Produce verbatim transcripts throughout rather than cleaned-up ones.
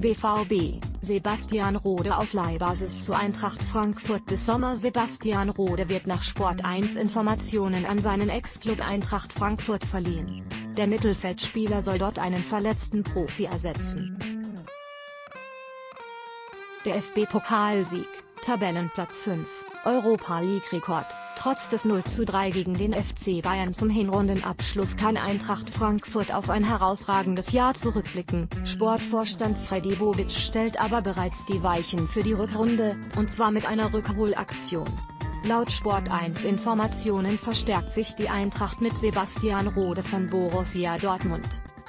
B V B, Sebastian Rode auf Leihbasis zu Eintracht Frankfurt bis Sommer. Sebastian Rode wird nach Sport eins Informationen an seinen Ex-Club Eintracht Frankfurt verliehen. Der Mittelfeldspieler soll dort einen verletzten Profi ersetzen. Der F B-Pokalsieg, Tabellenplatz fünf, Europa-League-Rekord. Trotz des null zu drei gegen den F C Bayern zum Hinrundenabschluss kann Eintracht Frankfurt auf ein herausragendes Jahr zurückblicken. Sportvorstand Freddy Bobic stellt aber bereits die Weichen für die Rückrunde, und zwar mit einer Rückholaktion. Laut Sport eins Informationen verstärkt sich die Eintracht mit Sebastian Rode von Borussia Dortmund.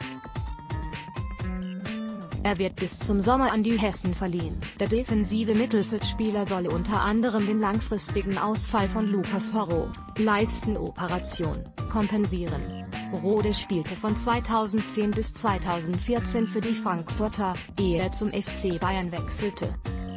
Er wird bis zum Sommer an die Hessen verliehen. Der defensive Mittelfeldspieler soll unter anderem den langfristigen Ausfall von Lucas Porro, Leistenoperation, kompensieren. Rode spielte von zweitausendzehn bis zweitausendvierzehn für die Frankfurter, ehe er zum F C Bayern wechselte.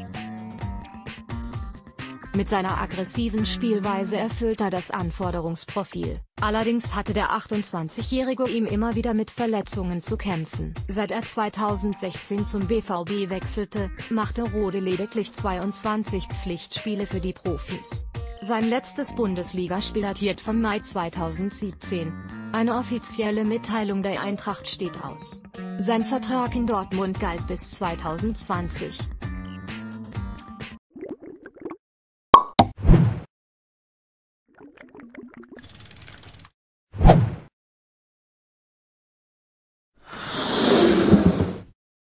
Mit seiner aggressiven Spielweise erfüllt er das Anforderungsprofil. Allerdings hatte der achtundzwanzigjährige ihm immer wieder mit Verletzungen zu kämpfen. Seit er zweitausendsechzehn zum B V B wechselte, machte Rode lediglich zweiundzwanzig Pflichtspiele für die Profis. Sein letztes Bundesligaspiel datiert vom Mai zweitausendsiebzehn. Eine offizielle Mitteilung der Eintracht steht aus. Sein Vertrag in Dortmund galt bis zweitausendzwanzig.